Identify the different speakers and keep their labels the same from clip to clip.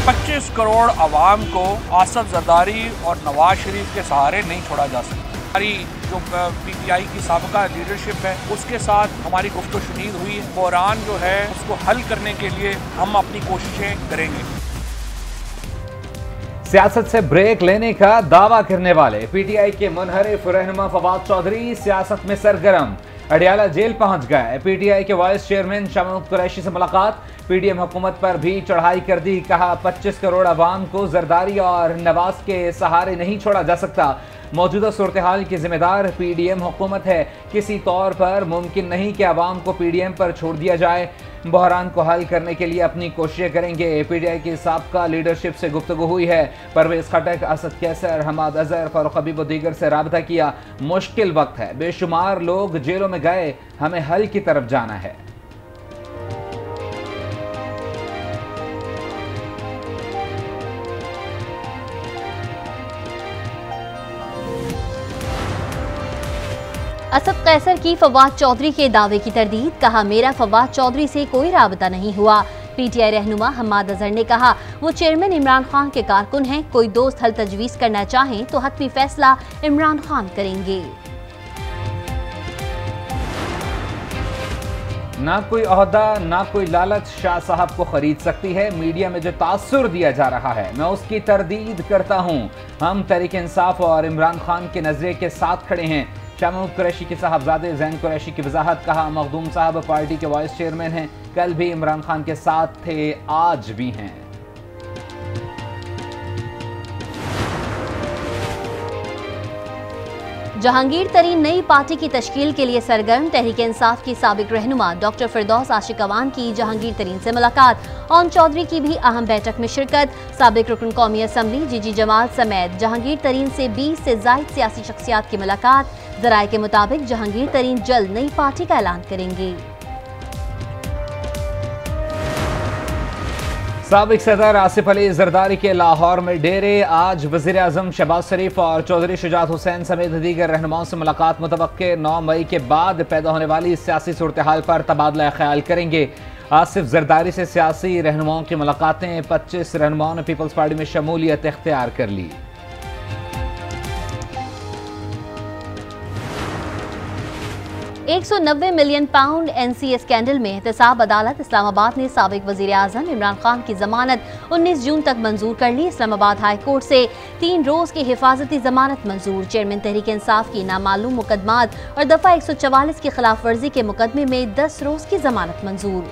Speaker 1: 25 करोड़ आवाम को आसफ जरदारी और नवाज शरीफ के सहारे नहीं छोड़ा जा सकता। हमारी जो PTI की साबका लीडरशिप है उसके साथ हमारी गुफ्तगू शुनीद हुई है। बहरान जो है उसको हल करने के लिए हम अपनी कोशिशें करेंगे।
Speaker 2: सियासत से ब्रेक लेने का दावा करने वाले PTI के मुनहरिफ रहनुमा फवाद चौधरी सियासत में सरगर्म, अडियाला जेल पहुंच गए। PTI के वाइस चेयरमैन शाह महमूद कुरैशी से मुलाकात, PDM हुकूमत पर भी चढ़ाई कर दी। कहा 25 करोड़ अवाम को जरदारी और नवाज के सहारे नहीं छोड़ा जा सकता। मौजूदा सूरत हाल की जिम्मेदार PDM हुकूमत है। किसी तौर पर मुमकिन नहीं कि अवाम को PDM पर छोड़ दिया जाए। बहरान को हल करने के लिए अपनी कोशिशें करेंगे। PTI की साबका लीडरशिप से गुफ्तगू हुई है। परवेज खटक, असद कैसर, हमाद अजहर, फारूक हबीब और दीगर से राबता किया। मुश्किल वक्त है, बेशुमार लोग जेलों में गए, हमें हल की तरफ जाना है।
Speaker 3: असद कैसर की फवाद चौधरी के दावे की तरदीद। कहा मेरा फवाद चौधरी से कोई राबता नहीं हुआ। PTI रहनुमा हमाद अजहर ने कहा वो चेयरमैन इमरान खान के कारकुन हैं। कोई दोस्त हल तजवीज करना चाहें तो हतमी फैसला इमरान खान करेंगे।
Speaker 2: ना कोई ओहदा ना कोई लालच शाह साहब को खरीद सकती है। मीडिया में जो तासुर दिया जा रहा है मैं उसकी तरदीद करता हूँ। हम तहरीक इंसाफ और इमरान खान के नजरिए के साथ खड़े हैं। शाह महमूद कुरैशी के साहबजादे जैन कुरैशी की वजाहत। कहा मखदूम साहब पार्टी के वाइस चेयरमैन हैं, कल भी इमरान खान के साथ थे, आज भी हैं।
Speaker 3: जहांगीर तरीन नई पार्टी की तश्कील के लिए सरगर्म। तहरीक इंसाफ की साबिक रहनुमा डॉक्टर फिरदौस आशिक अवान की जहांगीर तरीन से मुलाकात। ओम चौधरी की भी अहम बैठक में शिरकत। साबिक रुकन कौमी असम्बली जीजी जमाल समेत जहांगीर तरीन से 20 से जायद सियासी शख्सियात की मुलाकात। जराये के मुताबिक जहांगीर तरीन जल्द नई पार्टी का ऐलान करेंगे।
Speaker 2: साबिक सदर आसिफ अली जरदारी के लाहौर में डेरे। आज वज़ीर आज़म शहबाज शरीफ और चौधरी शुजात हुसैन समेत दीगर रहनुमाओं से मुलाकात मुतवक्के। 9 मई के बाद पैदा होने वाली सियासी सूरत हाल पर तबादला ख्याल करेंगे। आसिफ जरदारी से सियासी रहनुमाओं की मुलाकातें। 25 रहनुमाओं ने पीपल्स पार्टी में शमूलियत इख्तियार कर ली।
Speaker 3: £190 मिलियन NCA स्कैंडल में एहतसाब अदालत इस्लामाबाद ने साबिक वजीर आजम इमरान खान की जमानत 19 जून तक मंजूर कर ली। इस्लामाबाद हाई कोर्ट से 3 रोज की हिफाजती जमानत मंजूर। चेयरमैन तहरीक इंसाफ की नामालूम मुकदमात और दफा 144 की खिलाफ वर्जी के मुकदमे में 10 रोज की जमानत मंजूर।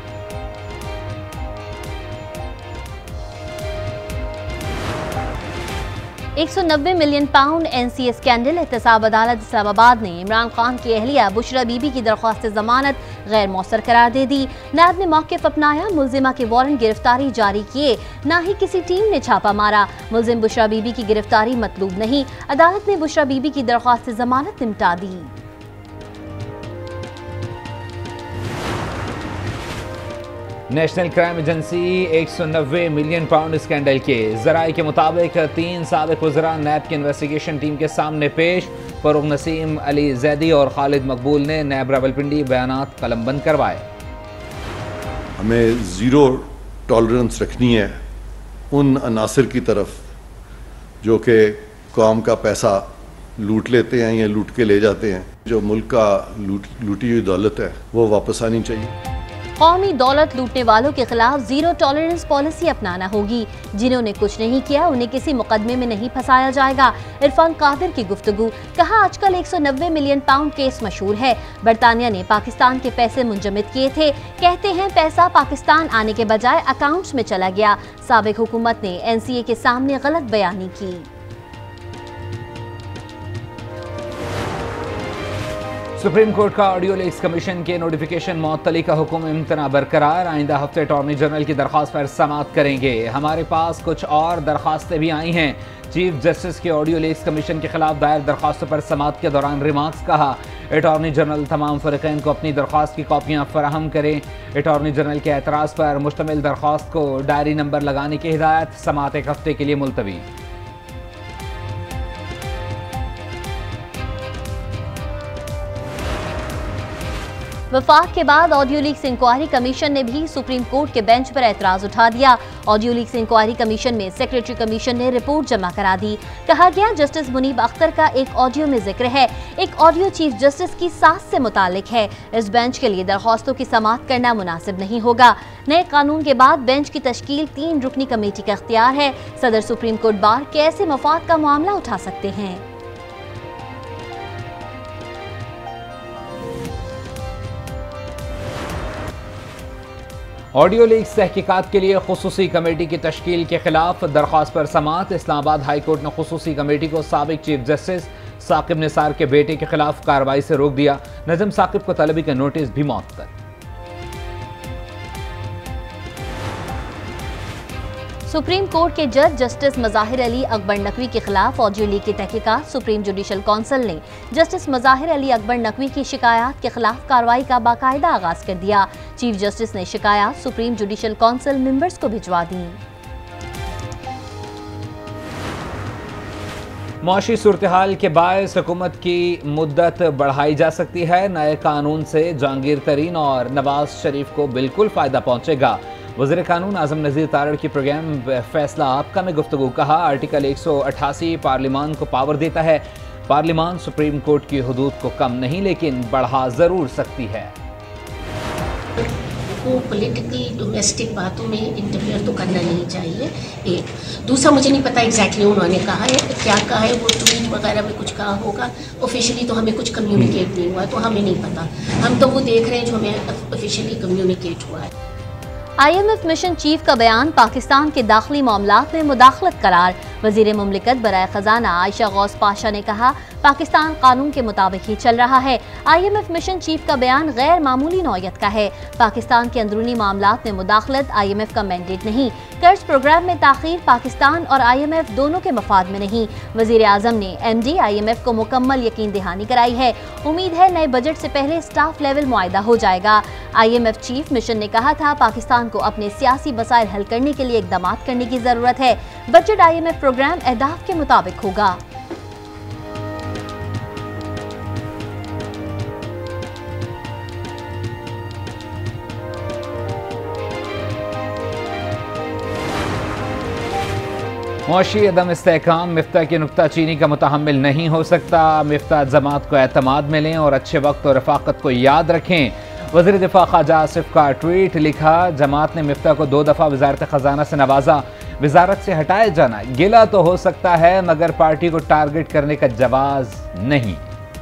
Speaker 3: £190 मिलियन NCA स्कैंडल। एहतसाब अदालत इस्लामाबाद ने इमरान खान की अहलिया बुशरा बीबी की दरख्वास्त जमानत गैर मौसर करार दे दी। नायब ने मौक़िफ़ अपनाया, मुलजिमा के वारंट गिरफ्तारी जारी किए, ना ही किसी टीम ने छापा मारा। मुलजिम बुशरा बीबी की गिरफ्तारी मतलूब नहीं। अदालत ने बुशरा बीबी की दरख्वास्त जमानत निपटा दी।
Speaker 2: National crime agency £190 million scandal के ज़राए के मुताबिक 3 साबिक वज़रा नैब की इन्वेस्टिगेशन टीम के सामने पेश। फरूक नसीम, अली जैदी और खालिद मकबूल ने नैब रावलपिंडी बयानात कलमबंद करवाए।
Speaker 4: हमें ज़ीरो टॉलरेंस रखनी है उन अनासर की तरफ जो कि कौम का पैसा लूट लेते हैं या लूट के ले जाते हैं। जो मुल्क का लूटी हुई दौलत है वो वापस आनी चाहिए।
Speaker 3: कौमी दौलत लूटने वालों के खिलाफ जीरो टॉलरेंस पॉलिसी अपनाना होगी। जिन्होंने कुछ नहीं किया उन्हें किसी मुकदमे में नहीं फंसाया जाएगा। इरफान कादिर की गुफ्तगू। कहा आजकल £190 मिलियन केस मशहूर है। बरतानिया ने पाकिस्तान के पैसे मुंजमद किए थे। कहते हैं पैसा पाकिस्तान आने के बजाय अकाउंट्स में चला गया। साबिक हुकूमत ने NCA के सामने गलत बयानी की।
Speaker 2: सुप्रीम कोर्ट का ऑडियो लीक्स कमीशन के नोटिफिकेशन मुअत्तली का हुक्म इम्तना बरकरार। आइंदा हफ्ते अटॉर्नी जनरल की दरख्वास्त पर समाअत करेंगे। हमारे पास कुछ और दरख्वास्तें भी आई हैं। चीफ जस्टिस के ऑडियो लीक्स कमीशन के खिलाफ दायर दरख्वास्तों पर समाअत के दौरान रिमार्क्स। कहा अटॉर्नी जनरल तमाम फ़रीक़ैन को अपनी दरख्वास्त की कॉपियाँ फराहम करें। अटॉर्नी जनरल के एतराज़ पर मुश्तमिल दरख्वास्त को डायरी नंबर लगाने की हिदायत। समाअत 1 हफ्ते के लिए मुलतवी।
Speaker 3: वफाक के बाद ऑडियो लीक्स इंक्वायरी कमीशन ने भी सुप्रीम कोर्ट के बेंच पर एतराज उठा दिया। ऑडियो लीक्स इंक्वायरी कमीशन में सेक्रेटरी कमीशन ने रिपोर्ट जमा करा दी। कहा गया जस्टिस मुनीब अख्तर का एक ऑडियो में जिक्र है, एक ऑडियो चीफ जस्टिस की सास से मुतालिक है। इस बेंच के लिए दरख्वास्तों की समाअत करना मुनासिब नहीं होगा। नए कानून के बाद बेंच की तश्कील 3 रुकनी कमेटी का इख्तियार है। सदर सुप्रीम कोर्ट बार कैसे मफाद का मामला उठा सकते हैं।
Speaker 2: ऑडियो लीक्स तहकीकात के लिए खुसूसी कमेटी की तश्कील के खिलाफ दरख्वास्त पर समाअत। इस्लामाबाद हाई कोर्ट ने खुसूसी कमेटी को साबिक चीफ जस्टिस साकिब निसार के बेटे के खिलाफ कार्रवाई से रोक दिया। नजम साकिब को तलबी का नोटिस भी मौतबर।
Speaker 3: सुप्रीम कोर्ट के जज जस्टिस मज़ाहिर अली अकबर नकवी के खिलाफ ऑडियो लीक की तहकीकात। सुप्रीम जुडिशल काउंसिल ने जस्टिस मज़ाहिर अली अकबर नकवी की शिकायत के खिलाफ कार्रवाई का बाकायदा आगाज कर दिया। चीफ जस्टिस ने शिकायत सुप्रीम जुडिशल काउंसिल मेंबर्स को भिजवा दी।
Speaker 2: मौशी सूरत-ए-हाल के बायस हुकूमत की मुद्दत बढ़ाई जा सकती है। नए कानून से जहांगीर तरीन और नवाज शरीफ को बिल्कुल फायदा पहुंचेगा। वज़ीर कानून आज़म नज़ीर तारड़ की प्रोग्राम फैसला आपका में गुफ्तगू। कहा आर्टिकल 188 पार्लिमान को पावर देता है। पार्लिमान सुप्रीम कोर्ट की हुदूद को कम नहीं लेकिन बढ़ा जरूर सकती है।
Speaker 5: को पॉलिटिकल डोमेस्टिक बातों में इंटरफेयर तो करना नहीं चाहिए। एक दूसरा, मुझे नहीं पता एग्जैक्टली उन्होंने कहा है क्या कहा है, वो ट्वीट वगैरह में कुछ कहा होगा। ऑफिशियली तो हमें कुछ कम्युनिकेट नहीं हुआ है, तो हमें नहीं पता। हम तो वो देख रहे हैं जो हमें ऑफिशियली कम्युनिकेट हुआ है।
Speaker 3: IMF मिशन चीफ का बयान पाकिस्तान के दाखिली मामलात में मुदाखलत करार। वजीर मुमलिकत बराए खजाना आयशा गौस पाशा ने कहा पाकिस्तान कानून के मुताबिक ही चल रहा है। IMF मिशन चीफ का बयान गैर मामूली नौयत का है। पाकिस्तान के अंदरूनी मामलात में मुदाखलत IMF का मैंडेट नहीं। कर्ज प्रोग्राम में ताखीर पाकिस्तान और IMF दोनों के मफाद में नहीं। वजीर आजम ने MD IMF को मुकम्मल यकीन दहानी कराई है। उम्मीद है नए बजट से पहले स्टाफ लेवल मुआहदा हो जाएगा। IMF चीफ मिशन ने कहा था पाकिस्तान को अपने सियासी मसाइल हल करने के लिए इकदाम करने की जरूरत है। बजट IMF प्रोग्राम अहदाफ के मुताबिक होगा।
Speaker 2: मौशी अदम इस्तेहकाम मिफ्ता की नुक्ताचीनी का मुतहम्मिल नहीं हो सकता। मिफ्ता जमात को एतमाद में लें और अच्छे वक्त और रफाकत को याद रखें। वज़ीर दिफा ख्वाजा आसिफ का ट्वीट लिखा जमात ने मिफ्ता को 2 दफ़ा वजारत खजाना से नवाजा। वजारत से हटाए जाना गिला तो हो सकता है मगर पार्टी को टारगेट करने का जवाज नहीं।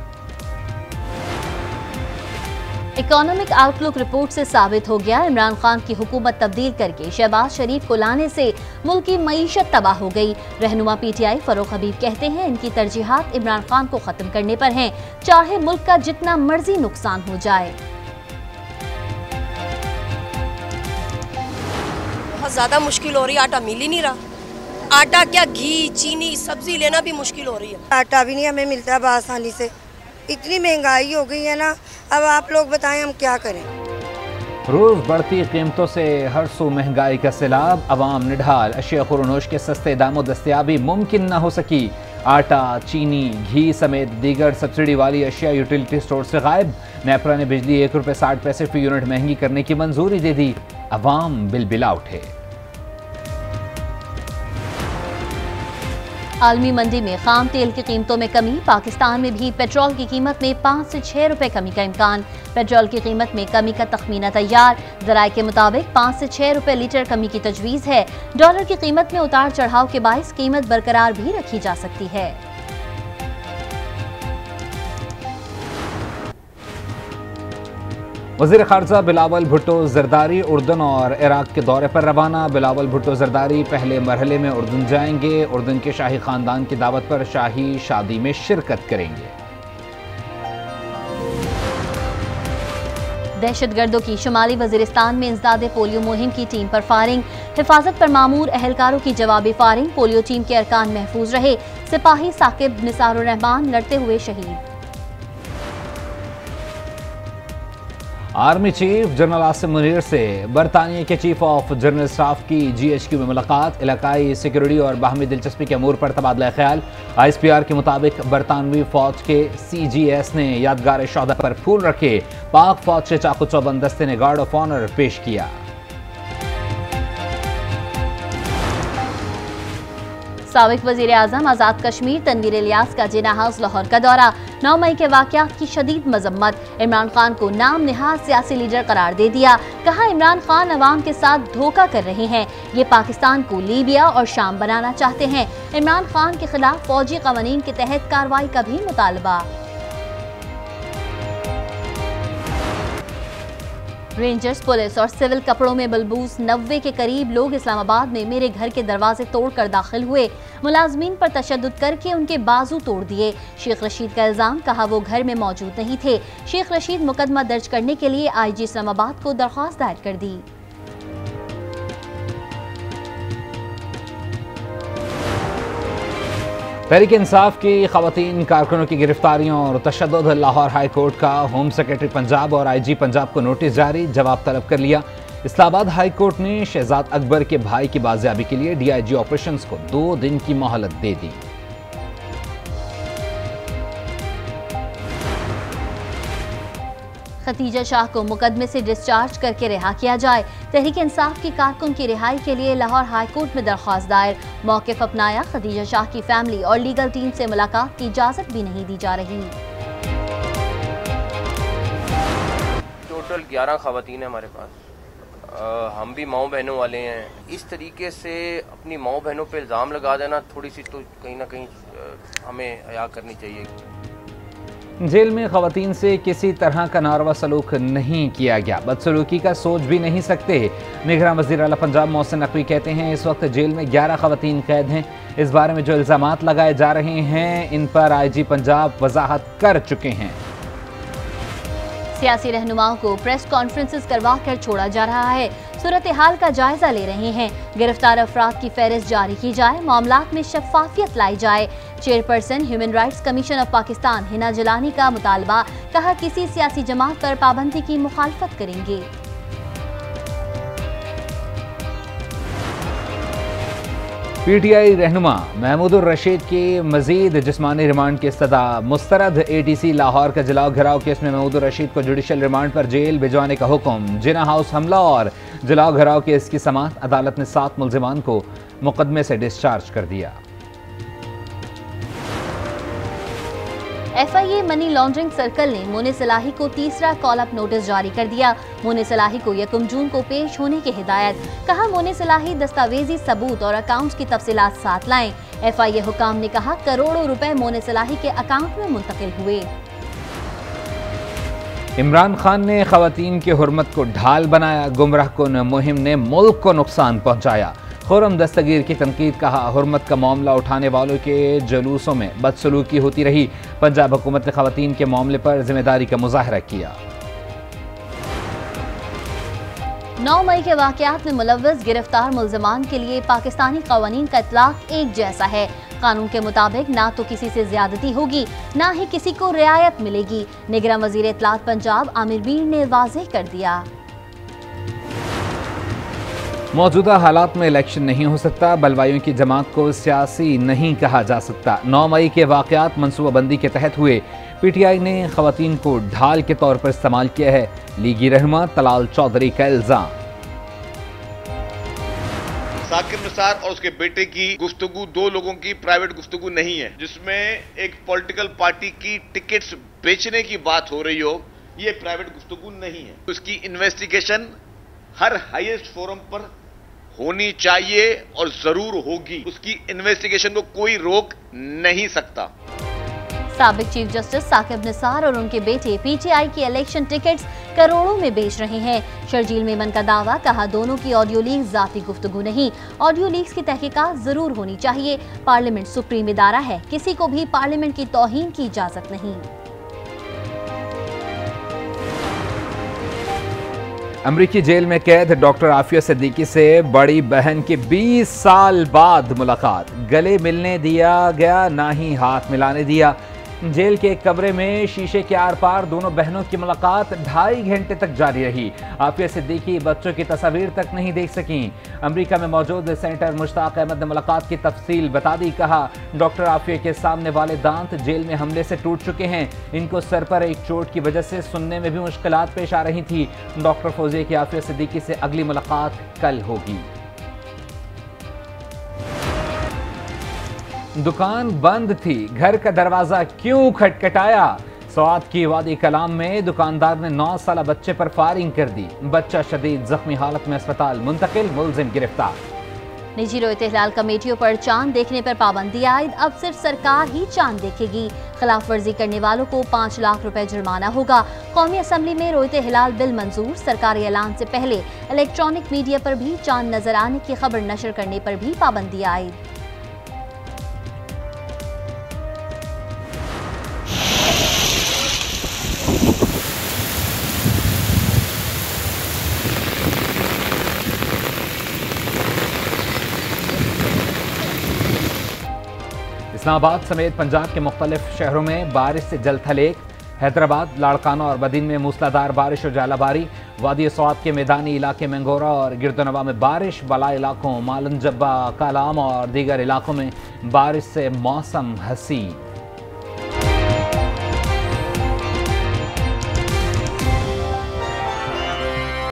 Speaker 3: इकोनॉमिक आउटलुक रिपोर्ट से साबित हो गया इमरान खान की हुकूमत तब्दील करके शहबाज शरीफ को लाने से मुल्क की मईशत तबाह हो गई। रहनुमा PTI फरूख हबीब कहते हैं इनकी तरजीहात इमरान खान को खत्म करने पर हैं, चाहे मुल्क का जितना मर्जी नुकसान हो जाए।
Speaker 6: बहुत ज़्यादा मुश्किल हो रही है, आटा मिल ही नहीं रहा। आटा क्या, घी, चीनी, सब्जी लेना भी मुश्किल हो रही है।
Speaker 7: आटा भी नहीं हमें मिलता है आसानी से। इतनी महंगाई हो गई है ना, अब आप लोग बताएं हम क्या करें।
Speaker 2: रोज बढ़ती कीमतों से हर सू महंगाई का सैलाब, अवाम निढाल। अशिया खुरनोश के सस्ते दामों दस्तयाबी मुमकिन न हो सकी। आटा, चीनी, घी समेत दीगर सब्सिडी वाली अशिया यूटिलिटी स्टोर से गायब। नेपरा ने बिजली ₹1.60 फी यूनिट महंगी करने की मंजूरी दे दी। अवाम बिलबिला उठे।
Speaker 3: आलमी मंडी में खाम तेल की कीमतों में कमी। पाकिस्तान में भी पेट्रोल की कीमत में 5 से 6 रुपए कमी का इम्कान। पेट्रोल की कीमत में कमी का तखमीना तैयार। ज़राए के मुताबिक 5 से 6 रुपए लीटर कमी की तजवीज़ है। डॉलर की कीमत में उतार चढ़ाव के बायस कीमत बरकरार भी रखी जा सकती है।
Speaker 2: वज़ीर ख़ारजा बिलावल भुट्टो ज़रदारी उर्दन और इराक के दौरे पर रवाना। बिलावल भुट्टो ज़रदारी पहले मरहले में उर्दन जाएंगे। उर्दन के शाही ख़ानदान की दावत पर शाही शादी में शिरकत करेंगे।
Speaker 3: दहशतगर्दों की शुमाली वजीरिस्तान में इंसदाद पोलियो मुहिम की टीम पर फायरिंग। हिफाजत पर मामूर अहलकारों की जवाबी फायरिंग। पोलियो टीम के अरकान महफूज रहे। सिपाही साकिब निसारुर रहमान लड़ते हुए शहीद।
Speaker 2: Army chief general Asim Munir से बरतानिया के चीफ ऑफ जनरल स्टाफ की GHQ में मुलाकात, इलाकाई सिक्योरिटी और बाहमी दिलचस्पी के अमूर पर तबादला ख्याल। ISPR के मुताबिक बरतानवी फौज के CGS ने यादगार शहादत पर फूल रखे, पाक फौज से चाकू चौबंद दस्ते ने गार्ड ऑफ ऑनर पेश किया।
Speaker 3: साबिक वजीर आजम आज़ाद कश्मीर तनवीर इलियास का जिना हाउस लाहौर का दौरा। 9 मई के वाक़यात की शदीद मजम्मत, इमरान खान को नाम निहाद सियासी लीडर करार दे दिया। कहा इमरान खान अवाम के साथ धोखा कर रहे हैं, ये पाकिस्तान को लीबिया और शाम बनाना चाहते हैं। इमरान खान के खिलाफ फौजी कवानीन के तहत कार्रवाई का भी मुतालबा। रेंजर्स, पुलिस और सिविल कपड़ों में बलबूस 90 के करीब लोग इस्लामाबाद में मेरे घर के दरवाजे तोड़कर दाखिल हुए, मुलाजमीन पर तशद्दुद करके उनके बाजू तोड़ दिए। शेख रशीद का इल्जाम, कहा वो घर में मौजूद नहीं थे। शेख रशीद मुकदमा दर्ज करने के लिए IG इस्लामाबाद को दरख्वास्त दायर कर दी।
Speaker 2: तहरीक इंसाफ की खवातीन कारकुनों की गिरफ्तारियों और तशद्दुद, लाहौर हाई कोर्ट का होम सेक्रेटरी पंजाब और IG पंजाब को नोटिस जारी, जवाब तलब कर लिया। इस्लामाबाद हाई कोर्ट ने शहजाद अकबर के भाई की बाजियाबी के लिए DIG ऑपरेशंस को 2 दिन की मोहलत दे दी।
Speaker 3: खतीजा शाह को मुकदमे से डिस्चार्ज करके रिहा किया जाए। तहरीक इंसाफ की कारकुन की रिहाई के लिए लाहौर हाई कोर्ट में दरख्वास्त दायर, मौक़िफ़ अपनाया। खतीजा शाह की फैमिली और लीगल टीम से मुलाकात की इजाज़त भी नहीं दी जा रही।
Speaker 8: टोटल 11 खवातीन है हमारे पास, हम भी माओ बहनों वाले हैं। इस तरीके से अपनी माओ बहनों पे इल्ज़ाम लगा देना, थोड़ी सी तो कहीं ना कहीं हमें हया करनी चाहिए।
Speaker 2: जेल में खवातीन से किसी तरह का नारवा सलूक नहीं किया गया, बदसलूकी का सोच भी नहीं सकते। निगरान वज़ीर आला पंजाब मोहसिन नकवी कहते हैं इस वक्त जेल में 11 खवातीन कैद हैं। इस बारे में जो इल्ज़ामात लगाए जा रहे हैं इन पर IG पंजाब वजाहत कर चुके हैं।
Speaker 3: सियासी रहनुमाओं को प्रेस कॉन्फ्रेंसेस करवा कर छोड़ा जा रहा है, सूरत हाल का जायजा ले रहे हैं। गिरफ्तार अफराद की फहरिस्त जारी की जाए, मामलात में शफाफियत लाई जाए। Chairperson human rights commission of Pakistan Hina Jilani का मुतालबा, कहा किसी सियासी जमात पर पाबंदी की मुखालफत करेंगे।
Speaker 2: PTI रहनुमा महमूदुर रशीद की मजीद जिस्मानी रिमांड की इस्तदा मुस्तरद। ATC लाहौर का जलाओ घिराव केस में महमूदुर रशीद को जुडिशल रिमांड पर जेल भिजवाने का हुक्म। जिना हाउस हमला और जलाओ घिराव केस की समाअत, अदालत ने 7 मुल्जिमान को मुकदमे से डिस्चार्ज कर दिया।
Speaker 3: FIA मनी लॉन्ड्रिंग सर्कल ने मोने सलाही को तीसरा कॉल अप नोटिस जारी कर दिया। मोने सलाही को 1 जून को पेश होने की हिदायत, कहा मोने सलाही दस्तावेजी सबूत और अकाउंट्स की तफसीलात साथ लाएं। FIA हुकाम ने कहा करोड़ों रुपए मोने सलाही के अकाउंट में मुंतकिल हुए।
Speaker 2: इमरान खान ने खवातीन की हुर्मत को ढाल बनाया, गुमराह कुन मुहिम ने मुल्क को नुकसान पहुंचाया। खुर्रम दस्तगीर की तनकीद, कहा हुर्मत का मामला उठाने वालों के जुलूसों में बदसलूकी होती रही। पंजाब हुकूमत ने खवातीन के मामले पर जिम्मेदारी का मुजाहरा किया।
Speaker 3: 9 मई के वाक़यात में मुलव्वस गिरफ्तार मुल्ज़िमान के लिए पाकिस्तानी क़वानीन का इतलाक़ एक जैसा है। कानून के मुताबिक ना तो किसी से ज्यादती होगी, ना ही किसी को रियायत मिलेगी। निगरान वज़ीर इत्तलात पंजाब आमिर बीर ने वाज़ेह कर दिया।
Speaker 2: मौजूदा हालात में इलेक्शन नहीं हो सकता, बलवाइयों की जमात को सियासी नहीं कहा जा सकता। 9 मई के वाक़यात मनसूबाबंदी के तहत हुए। PTI ने खवातीन को ढाल के तौर पर इस्तेमाल किया है, लीगी रहनुमा तलाल चौधरी का इल्जाम।
Speaker 9: साकिब निसार और उसके बेटे की गुफ्तगू 2 लोगों की प्राइवेट गुफ्तगू नहीं है, जिसमें एक पॉलिटिकल पार्टी की टिकट्स बेचने की बात हो रही हो, ये प्राइवेट गुफ्तगू नहीं है। उसकी इन्वेस्टिगेशन हर हाईएस्ट फोरम पर होनी चाहिए और जरूर होगी। उसकी इन्वेस्टिगेशन को कोई रोक नहीं सकता।
Speaker 3: साबिक चीफ जस्टिस साकिब निसार और उनके बेटे PTI की इलेक्शन टिकट्स करोड़ों में बेच रहे हैं। शर्जील मेमन का दावा, कहा दोनों की ऑडियो लीक्स जाती गुफ्तगू नहीं, ऑडियो लीक्स की तहकीकात जरूर होनी चाहिए। पार्लियामेंट सुप्रीम इदारा है, किसी को भी पार्लियामेंट की तौहीन की इजाजत नहीं।
Speaker 2: अमरीकी जेल में कैद डॉक्टर आफिया सिद्दीकी से बड़ी बहन की 20 साल बाद मुलाकात, गले मिलने दिया गया, ना ही हाथ मिलाने दिया। जेल के एक कमरे में शीशे के आर पार दोनों बहनों की मुलाकात 2.5 घंटे तक जारी रही। आफिया सिद्दीकी बच्चों की तस्वीर तक नहीं देख सकी। अमेरिका में मौजूद सेनेटर मुश्ताक अहमद ने मुलाकात की तफसील बता दी। कहा, डॉक्टर आफिया के सामने वाले दांत जेल में हमले से टूट चुके हैं। इनको सर पर एक चोट की वजह से सुनने में भी मुश्किलात पेश आ रही थी। डॉक्टर फौजिया की आफिया सिद्दीकी से अगली मुलाकात कल होगी। दुकान बंद थी, घर का दरवाजा क्यों खटखटाया? स्वात की वादी कलाम में दुकानदार ने 9 साला बच्चे पर फायरिंग कर दी। बच्चा शदीद जख्मी हालत में अस्पताल मुंतकिल, मुलजिम गिरफ्तार।
Speaker 3: निजी रोयत हिलाल कमेटियों पर चांद देखने पर पाबंदी आयद। अब सिर्फ सरकार ही चांद देखेगी। खिलाफ वर्जी करने वालों को 5 लाख रुपए जुर्माना होगा। कौमी असम्बली में रोयत हिलाल बिल मंजूर। सरकारी ऐलान से पहले इलेक्ट्रॉनिक मीडिया पर भी चांद नजर आने की खबर नशर करने पर भी पाबंदी आयद।
Speaker 2: इस्लामाबाद समेत पंजाब के मुख्तलिफ शहरों में बारिश से जलथलेक। हैदराबाद, लाड़काना और बदीन में मूसलाधार बारिश और जालाबारी। वादी स्वात के मैदानी इलाके मंगोरा और गिरदनवा में बारिश। बला इलाकों मालन जब्बा, कालाम और दीगर इलाकों में बारिश से मौसम हसीन।